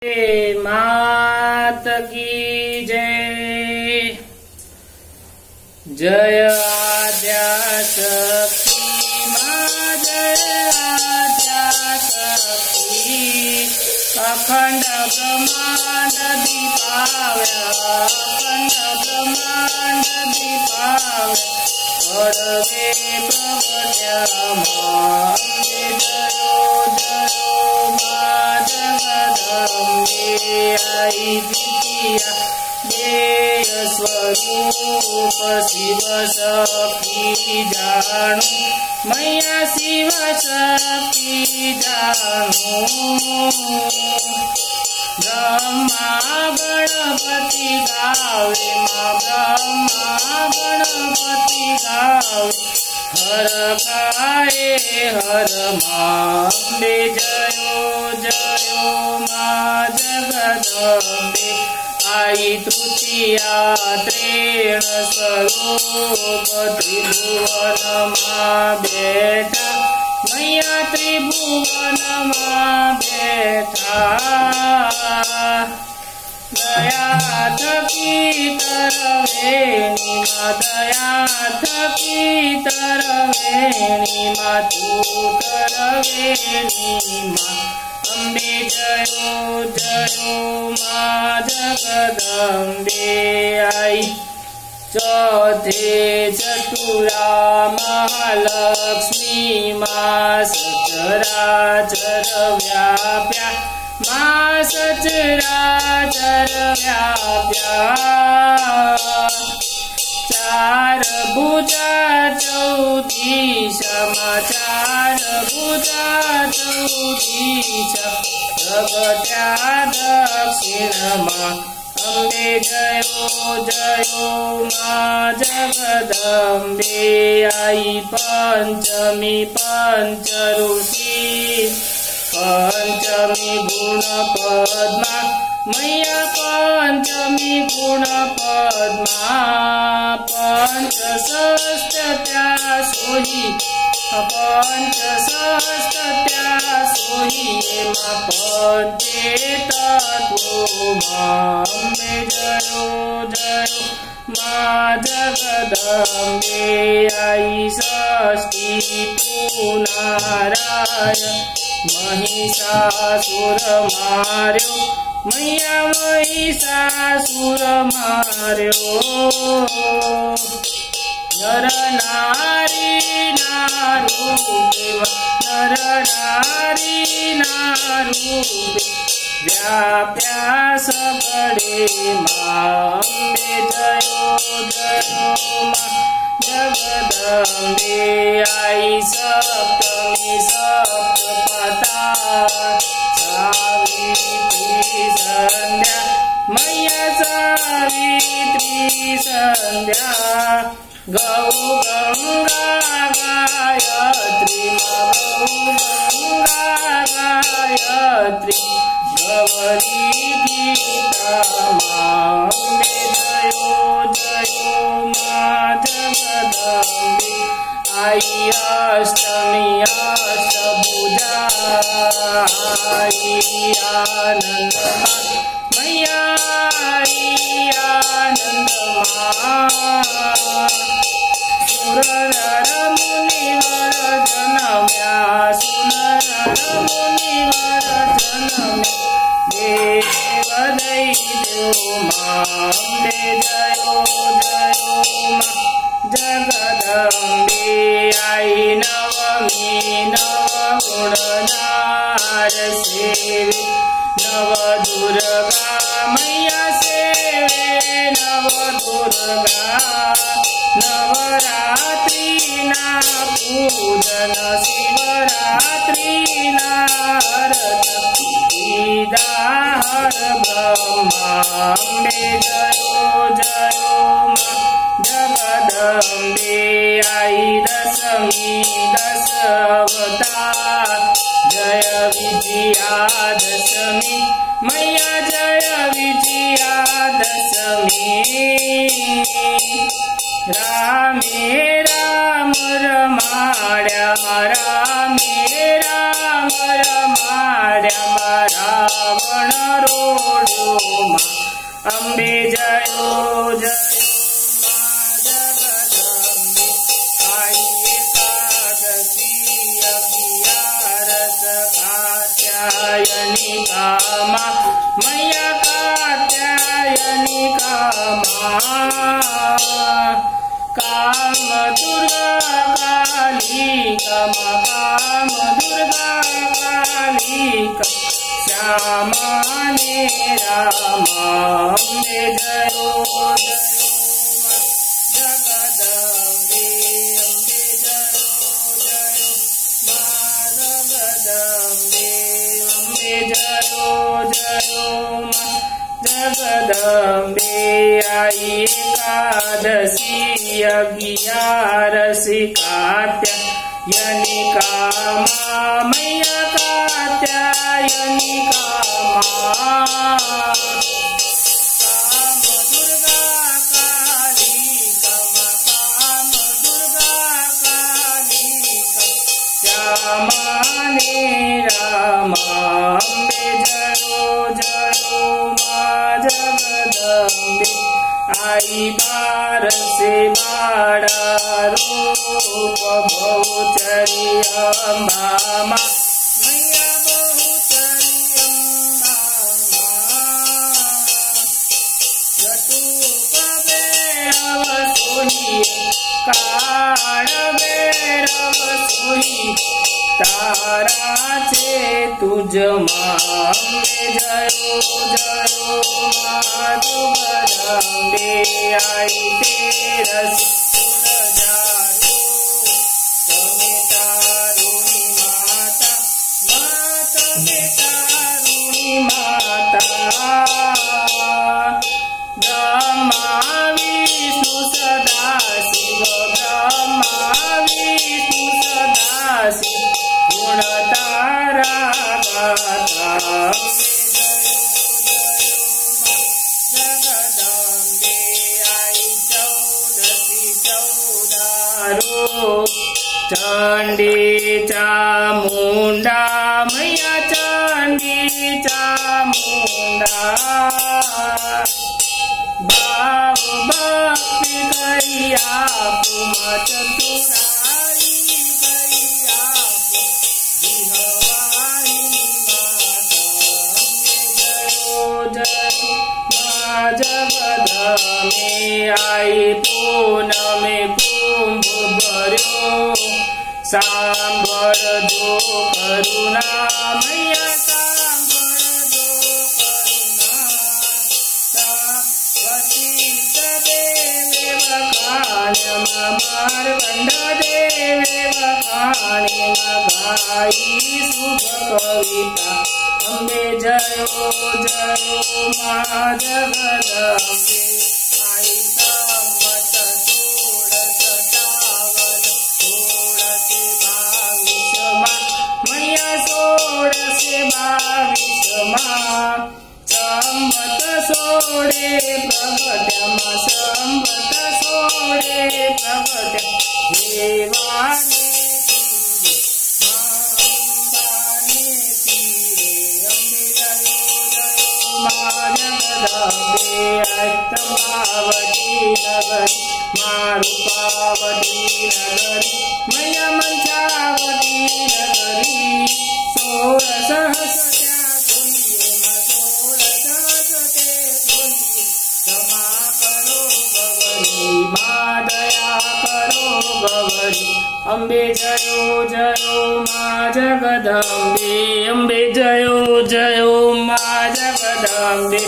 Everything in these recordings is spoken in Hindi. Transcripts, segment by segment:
मात की जय। जय आद्या शक्ति माँ, जय आद्या शक्ति। अखंड ब्रह्मांड दीपाव्य, अखंड ब्रह्मांड दीपाव्य। सर्वे प्रगट्यामां जयो जयो मां जगदम्बे। आई द्वितीया देय स्वरूप शिव शक्ति जाणु, मैया शिव शक्ति जाणु। ब्रह्मा गणपति गावे मां, ब्रह्मा गणपति गावे। हर गाए हर मांबे, जयो जयो मां जगदम्बे। आई तृतीया त्रेण स्वरूप त्रिभुवन मां बैठा, मैया त्रिभुवन मां बैठा। दया थकी तरवेणी मां, दया थकी तरवेणी मां। तू तरवेणी मां अम्बे, जयो जयो मां जगदम्बे। आई चौथे चतुरा महालक्ष्मी मां, सचराचर व्याप्या मां, सचराचर व्याप्या। चार भुजा चौतीश मां, चार भुजा चौतीश। प्रगट्या दक्षिण मां अम्बे, जयो जयो मां जगदम्बे। आई पंचमी पंच ऋषि, पंचमी गुण पद्मा, मैया पंचमी गुण पद्मा। पंच षष्ट्या सोही, पंच षष्ट्या सोही मां। पंचे तत्व मां अम्बे, जयो जयो मां जगदम्बे। आई षष्ठी तू नारायण, महिषासुर मार्यो, मैया महिषासुर मार्यो। नर नारी नारूपे, नर नारी नारूपे। व्याप्या सकळे मां अम्बे, जयो जयो मां जगदम्बे। आई सप्तमी सप्तपथा, सावित्री संध्या, मैया सावित्री संध्या। गौ गंगा गायत्री मां, गौ गंगा गायत्री। गौरी गीता मां अम्बे, जयो जयो मां जगदम्बे। आई अष्टमी अष्टभुजा, आई आनंद मां, मैया आई आनंद मां। सुर नर मुनिवर जनम्या, सुर नर मुनिवर जनम्या। देव दैत्यो मां अम्बे, जयो जयो मां जगदम्बे। आई नवमी नवगुण नार सेवे, नव दुर्गा मैया सेवे नव दुर्गा। नवरात्रि ना पूजन, शिवरात्रि ना व्रत। हर ब्रह्मांबे, जयो जयो मां जगदम्बे। आई दशमी दश अवतार, जय विजयादशमी, मैया जय विजयादशमी। रामे राम रमाड्या, रामे राम रमाड्या। रावण करोड़ो मा अम्बे जयो जयो मा जगदम्बे आई एकादशी अगियारस कात्यायनी कामा मैया कात्यायनी कामा काम दुर्गा काली काम दुर्गा काली श्यामाने रामा अम्बे जयो जयो मा जगदम्बे अम्बे जयो जयो मा जगदम्बे अम्बे जयो जयो मा जगदम्बे आई एकादशी अगियारसी कात्यायनी कामा मैया कात्यायनी कामा काम दुर्गा काली काम दुर्गा काली श्यामाने रामा अम्बे जयो जयो मा जगदम्बे आई बार से बाड़ा रूप बहुचरी अम्बा मा मैया बहुचरी अम्बा जटूप भैरव सोही काल भैरव सोही तारा छे तुझ अम्बे जयो जयो मा जगदम्बे आई तेरस गुणजारो तमे तारुणी माता तमे तारुणी माता ब्रह्मा विष्णु सदा शिव ब्रह्मा विष्णु सदा शिव गुण तारा गाता अम्बे जयो जगदम्बे आई चौदसी चौदारो चंडी चामुंडा मैया चंडी चामुंडा भाव भक्ति करिया चतुराई करिया बिहवाहिनी माता अम्बे जयो जयो मा जगदम्बे आई पूनमे कुंभ भर्यो सांभर जो करुणा मैया सांभर जो करुणा वशिष्ठ देवे वखाण्य मार्कंड देवे वखाण्य गाई शुभ कविता अम्बे जयो जयो मा जगदम्बे आई सम्मत मैया 1622 संवत 16 प्रगट्या संवत 16 प्रगट्या देवाने जगदम्बे नगरी मारुपावती नगरी मैया मंचावती नगरी 16 क्षमा करो गवरी माँ दया करो गवरी अम्बे जयो जयो माँ जगदम्बे अम्बे जयो जयो माँ जगदम्बे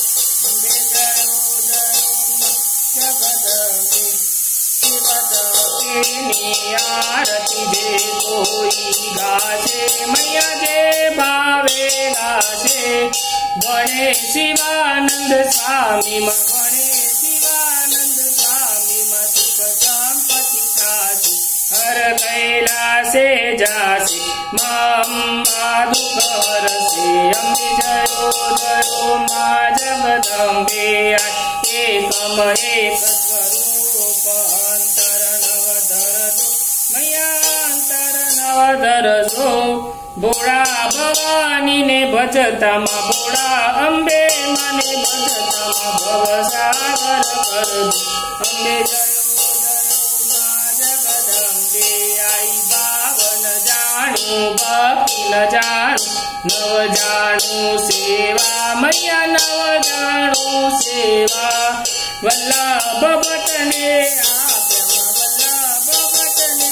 आरती जे कोई गाजे मैया जे भावे गाजे गणे शिवानंद स्वामी गणे शिवानंद स्वामी सुख संपत्ति साची हर कैलासे जासे माँ दुख हरसे अम्बे जयो जयो माँ जगदम्बे एकम एक स्वरूप अंतर नवधर जो मैया अंतर नवधर जो ભોળા ભવાની ને ભજતામાં ભોળા અંબે માને ભજતામાં ભવસાગર કરજો અંબે જયો જગદંબે આઈ બાવન જાણું ભક્તિ ન જાણું નવ જાણું સેવા મૈયા નવ જાણું સેવા વલ્લભ ભટ્ટને આપ્યા વલ્લભ ભટ્ટને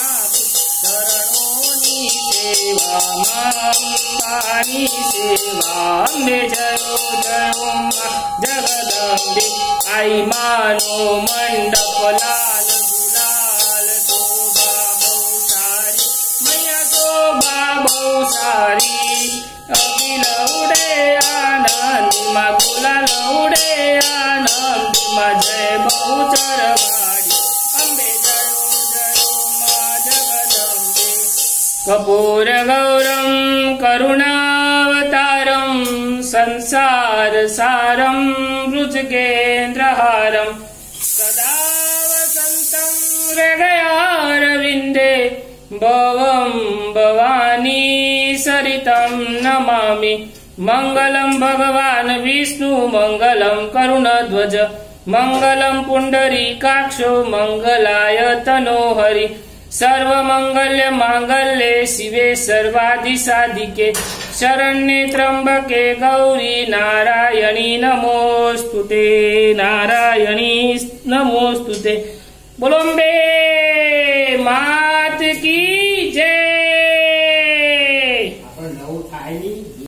આપ્યું ચરણોની સેવા અંબાની સેવા અંબે જયો જયો જગદંબે આઈ માનો મંડપ લાલ ગુલાલ શોભા બહુ સારી મૈયા શોભા બહુ સારી અખિલ ઉડે આનંદમાં ગુલાલ ઉડે આનંદમાં જય બહુચરવાડી અંબે જયો જયો મા જગદંબે કપૂર ગૌરમ કરુણાવતારમ સંસાર સારમ વૃજગેન્દ્રહારમ સદા વસંતમ હૃદયારવિંદે ભવમ ભવાની સરિતમ નમામિ મંગલમ ભગવાન વિષ્ણુ મંગલમ કરુણધ્વજ મંગલમ પુંડરીકાક્ષો મંગલાય તનોહરિ સર્વમંગલ્ય માંગલ્ये શિવે સર્વાધિસાધિકે શરણ્યે ત્રંબકે ગૌરી નારાયણી નમોસ્તુતે નારાયણી નમોસ્તુતે બોલો અંબે માત કી